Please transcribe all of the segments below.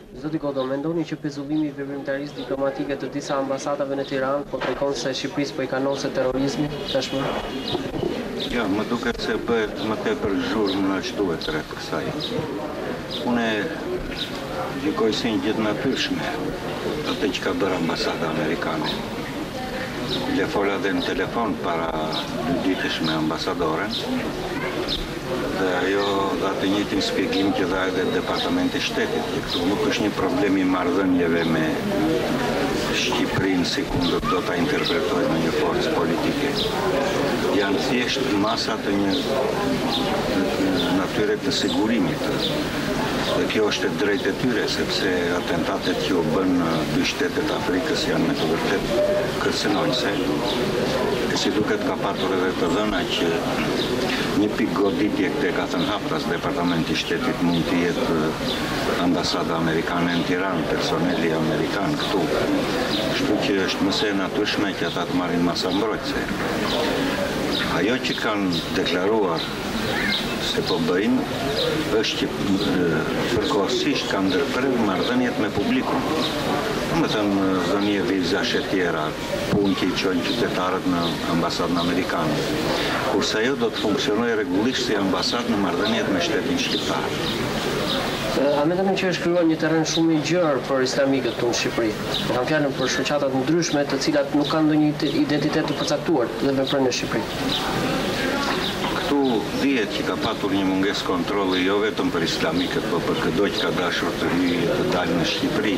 Zoti Godo, mendoni që pezullimi i veprimtarisë diplomatike të disa ambasadave në Tiranë po tregon se Shqipërisë po I kanose terrorizmi tashmë? Jo, më duket se bëhet më tepër zhurmë në që duhet rreth kësaj. Unë gjykoj si një gjë natyrshme atë që ka bërë ambasada amerikane. Le fola dhe në telefon para 2 ditësh me ambasadoren dhe ajo dha të njëjtin shpjegim që dha edhe Departamenti I Shtetit, që këtu nuk është një problem I marrëdhënieve me Shqipërinë si kundër do ta interpretojë në një forcë politike. Janë thjesht masa të një natyre të sigurimit. Dhe kjo është e drejtë e tyre, sepse atentatet që u bën në 2 shtetet Afrikës janë me të vërtet kërcënojse. E si duket ka patur edhe të dhëna që një pikë goditje këtë ka thënë hapras Departamenti I Shtetit mund të jetë ambasada amerikane në Tiranë, personeli amerikan këtu. Kështu që është mëse e natyrshme që ata të marrin masa mbrojtëse. Ajo që kanë deklaruar se po bëjnë është që përkohësisht kanë ndërprerë marrëdhëniet me publikun. Me thënë dhënie vizash e tjera, punë që I çojnë qytetarët në ambasadën amerikane. Kurse ajo do të funksionojë rregullisht si ambasadë në marrëdhëniet me shtetin shqiptar. A mendoni që është krijuar një terren shumë I gjerë për islamikët këtu në Shqipëri? Kam fjalën për shoqata të ndryshme të cilat nuk kanë ndonjë identitet të përcaktuar dhe veprojnë në Shqipëri. Këtu dihet që ka patur një mungesë kontrolli jo vetëm për islamikët, por për çdo që ka dashur të hyjë të dalë në Shqipëri.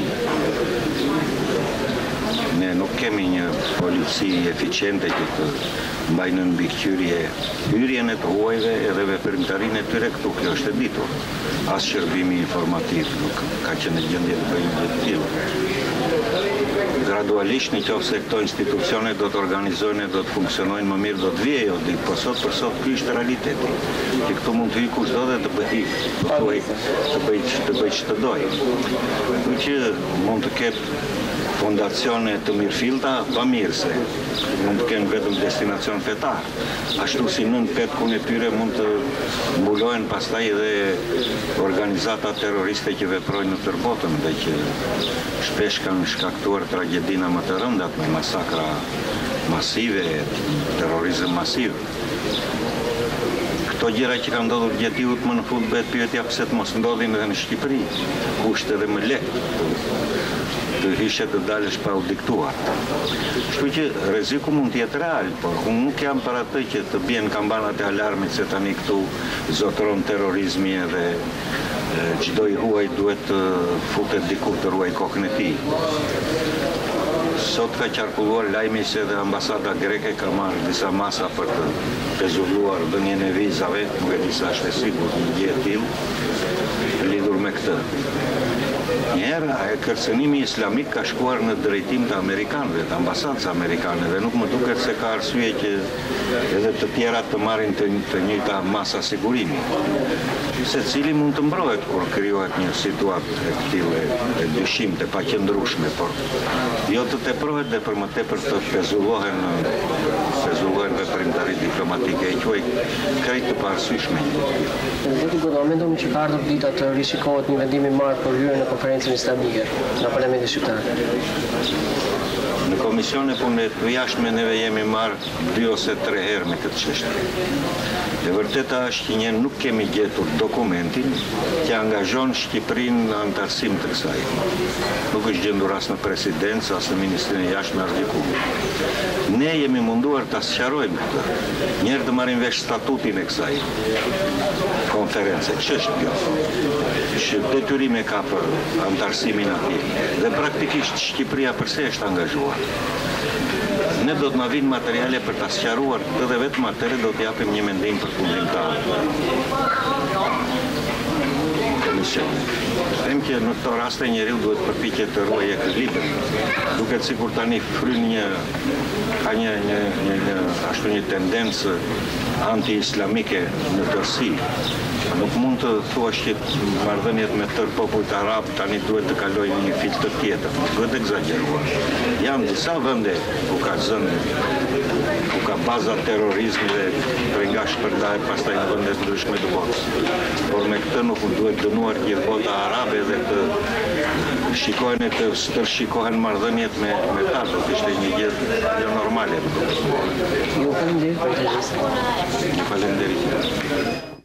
Ne nuk kemi një polici eficiente që të mbajnë në mbikëqyrje hyrjen e të huajve edhe veprimtarinë e tyre këtu, kjo është e ditur. As shërbimi informativ nuk ka qenë në gjendje të bëjë gjë të tillë. Gradualisht nëse këto institucione do të organizohen e do të funksionojnë më mirë, do të vijë ajo ditë, por sot për sot ky është realiteti. Që këtu mund të hyjë kushdo dhe të bëj ç'të dojë. Kështu që mund të ketë fondacione të mirëfillta pamirëse, mund të kenë vetëm destinacion fetar. Ashtu si nën petkun e tyre mund të mbulohen pastaj edhe organizata terroriste që veprojnë në tërë botën dhe që shpesh kanë shkaktuar tragjedina më të rëndat me masakra masive, terrorizëm masiv. Këto gjëra që kanë ndodhur gjatë javës më në fund bëhet pyetja pse të mos ndodhin edhe në Shqipëri, ku është edhe më lehtë të hishe të dalësh pa u diktuar. Kështu që rreziku mund të jetë real, por unë nuk jam për atë që të bien kambanat e alarmit se tani këtu zotëron terrorizmi edhe çdo I huaj duhet të futet diku të ruaj kokën e tij. Sot ka qarkulluar lajmi se edhe ambasada greke ka marrë disa masa për të pezulluar dhënien e vizave, nuk e di sa është e sigurt një gjë e tillë lidhur me këtë. Njëherë, kërcënimi islamik ka shkuar në drejtim të amerikanëve, të ambasadës amerikane, dhe nuk më duket se ka arsye që edhe të tjerat të marrin të njëjta masa sigurimi. Secili mund të mbrohet kur krijohet një situatë e tillë e dyshimte, paqëndrueshme, por jo të teprohet dhe për më tepër të pezullohen veprimtarit diplomatike, e quaj krejt të paarsyeshme. Zoti Godo, mendoni që ka ardhur dita të rishikohet një vendim I marrë për hyrjen në konferencën islamike në Parlamentin Shqiptar? Në Komision e Punëve të Jashtme neve jemi marrë 2 ose 3 herë me këtë çështje. E vërteta është që ne nuk kemi gjetur dokumentin që angazhon Shqipërinë në antarësim të kësaj. Nuk është gjendur as në presidencë, as në Ministrinë e Jashtme, as diku. Ne jemi munduar ta sqarojmë këtë. Njëherë të marrim vesh statutin e kësaj konference. Ç'është kjo? Që detyrime ka për antarësimin atij. Dhe praktikisht Shqipëria përse është angazhuar. Ne do të na vinë materiale për ta sqaruar këtë dhe vetëm atëherë do të japim një mendim përfundimtar. Komisionit. Them që në këto raste njeriu duhet përpiqet të ruajë ekuilibrin. Duket sikur tani fryn ka një tendencë anti-islamike në tërësi. Nuk mund të thuash që marrëdhëniet me tërë popujt arab tani duhet të kalojnë një filtr tjetër. Duhet egzageruar. Janë disa vende ku ka baza terrorizmi dhe prej nga shpërndahet pastaj në vende ndryshme të botës. Por me këtë nuk duhet dënuar gjithë bota arabe dhe të Shikohen shikohen marrëdhëniet me ta, do të ishte një gjë jo normale. Ju faleminderit për të gjithë. Faleminderit.